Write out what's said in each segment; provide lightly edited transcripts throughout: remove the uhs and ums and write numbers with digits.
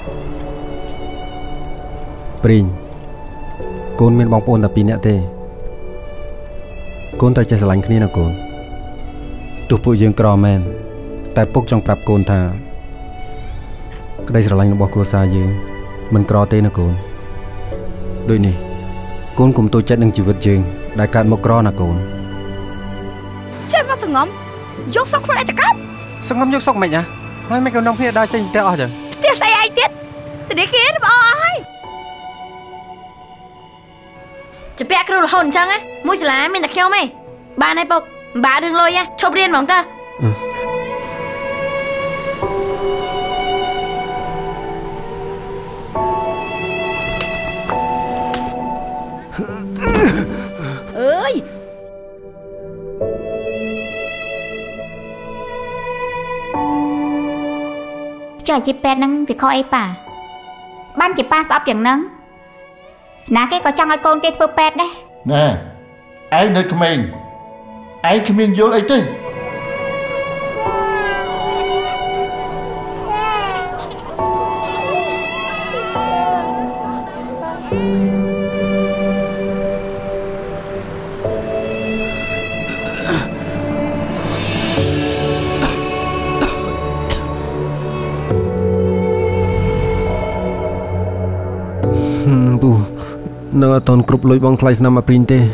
ព្រីងកូនមានបងប្អូនតែ2នាក់ទេកូនត្រូវចេះស្រឡាញ់គ្នាណាកូនទោះពួកយើងក្រមែនតែពុកចង់ប្រាប់កូនថាក្តីស្រឡាញ់របស់គ្រួសារយើងមិនក្រទេណាកូនដូចនេះកូនកុំតូចចិត្តនឹងជីវិតយើងដែលកើតមកក្រណាកូនចេះមកសងំយកសុកខ្លួនឯងទៅកើតសងំយកសុកមិនហ៎ហើយមិនក៏នាំគ្នាដើរចេញផ្ទះអស់ចឹងផ្ទះស្អីឯងទៀតធនាគារទៅអស់ហើយជាពាក់គ្រូរហូតអញ្ចឹងមួយសាលាមានតែខ្ញុំឯងបានហើយពុកមិនបារឿងលុយឈប់រៀនហ្មងតើអើយចុះជាពេទ្យហ្នឹងវាខុសអីប៉ាបានជាប៉ាស្អប់យ៉ាងហ្នឹងណាគេក៏ចង់ឲ្យកូនគេធ្វើពេទ្យដែរណែឯងនៅក្មេងឯងគ្មានយល់អីទេនៅអត់ទាន់គ្រប់លុយបងថ្លៃឆ្នាំអាព្រីងទេ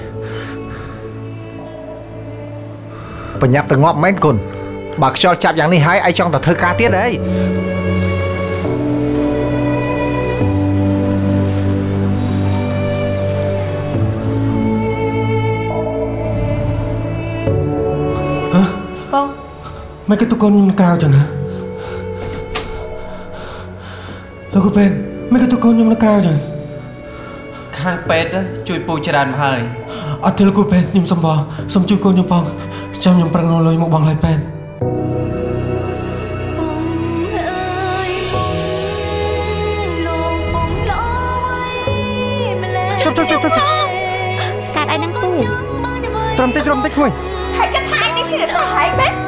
បញ្ញាប់ទៅងាប់មែនគុណបើខ្យល់ចាប់យ៉ាងនេះហើយឯងចង់ទៅធ្វើការទៀតអីបងមិនគេទុកកូនខ្ញុំក្រៅចឹងហ៎លោកពេទ្យមិនគេទុកកូនខ្ញុំនៅក្រៅចឹងខាងពេទ្យជួយពូច្រើនមកហើយអត់ទេលោកពេទ្យខ្ញុំសុំជួយកូនខ្ញុំផងចាំខ្ញុំប្រឹងរកលុយមកបងឡៃពេទ្យចុះកាត់អីហ្នឹងពូត្រឹមតិចក្មួយហើយគិតថាឯងនេះសិរសហើយមែន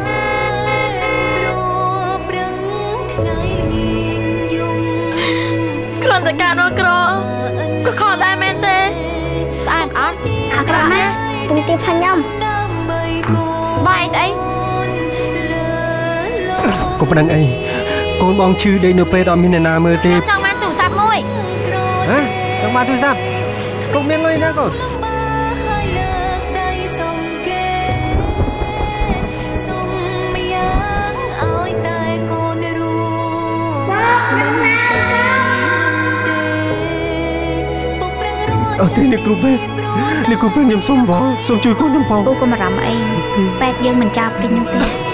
គ្រាន់តែការនោះក្រក៏ខកដែរមែនទេស្អាតអត់អាក្រក់ណាស់ពុំទីឆាញ់ខ្ញុំបាយស្អីកុំប្តឹងអីកូនបងឈឺដេកនៅពេទ្យអត់មានអ្នកណាមើលទេចង់បានទូរស័ព្ទមួយហ៎ចង់បានទូរស័ព្ទពុកមានលុយណាកូនអត់ទេនេះគ្រូពេទ្យខ្ញុំសុំជួយកូនខ្ញុំផងពូកុំអារម្មណ៍អីពេទ្យយើងមិនចោលព្រីងនោះទេ